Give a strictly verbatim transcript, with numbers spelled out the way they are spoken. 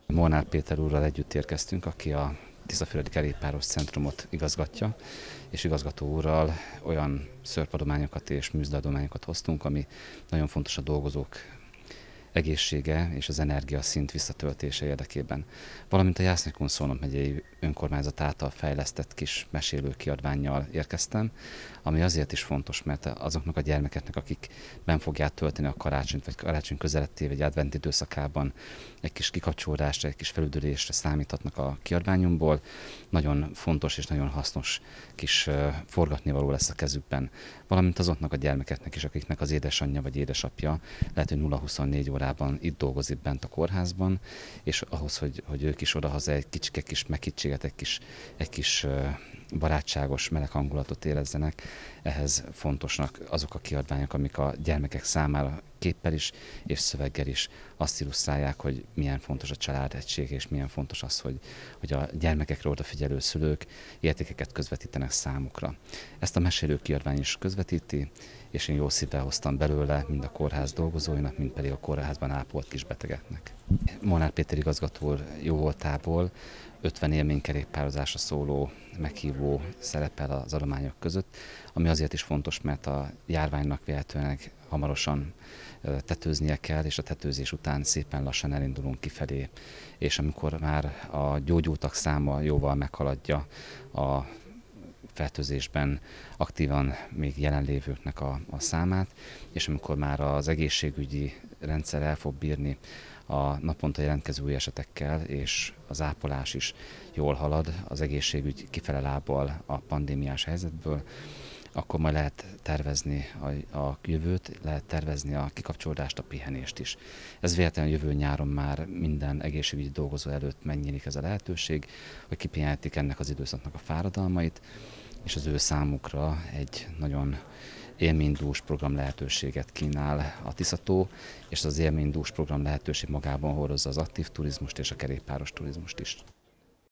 Molnár Péter úrral együtt érkeztünk, aki a Tiszafüredi Kerékpáros Centrumot igazgatja, és igazgató úrral olyan szörpadományokat és műzleadományokat hoztunk, ami nagyon fontos a dolgozók egészsége és az energiaszint visszatöltése érdekében. Valamint a Jászai-Kunszolnok megyei önkormányzat által fejlesztett kis mesélő kiadvánnyal érkeztem, ami azért is fontos, mert azoknak a gyermekeknek, akik benn fogják tölteni a karácsonyt, vagy karácsony közelettével, vagy advent időszakában egy kis kikapcsolódásra, egy kis felüdülésre számíthatnak a kiadványunkból, nagyon fontos és nagyon hasznos kis forgatnivaló lesz a kezükben. Valamint azoknak a gyermekeknek is, akiknek az édesanyja vagy édesapja lehet, hogy nulla huszonnégy órában itt dolgozik bent a kórházban, és ahhoz, hogy, hogy ők is odahaza egy kicsike kis meghittséget, egy kis, egy kis barátságos, meleg hangulatot érezzenek, ehhez fontosnak azok a kiadványok, amik a gyermekek számára képpel is és szöveggel is azt illusztrálják, hogy milyen fontos a családegység, és milyen fontos az, hogy, hogy a gyermekekre odafigyelő szülők értékeket közvetítenek számukra. Ezt a mesélő kiadvány is közvetíti, és én jó szívvel hoztam belőle mind a kórház dolgozóinak, mind pedig a kórházban ápolt kisbetegeknek. Molnár Péter igazgató jó voltából ötven élménykerékpározásra szóló meghívó szerepel az adományok között, ami azért is fontos, mert a járványnak véletlenül hamarosan tetőznie kell, és a tetőzés után szépen lassan elindulunk kifelé, és amikor már a gyógyultak száma jóval meghaladja a fertőzésben aktívan még jelenlévőknek a, a számát, és amikor már az egészségügyi rendszer el fog bírni a naponta jelentkező új esetekkel, és az ápolás is jól halad, az egészségügy kifele lábbal a pandémiás helyzetből, akkor majd lehet tervezni a, a jövőt, lehet tervezni a kikapcsolódást, a pihenést is. Ez véletlenül jövő nyáron már minden egészségügyi dolgozó előtt megnyílik ez a lehetőség, hogy kipihenhetik ennek az időszaknak a fáradalmait, és az ő számukra egy nagyon élménydús program lehetőséget kínál a Tiszató, és az élménydús program lehetőség magában hordozza az aktív turizmust és a kerékpáros turizmust is.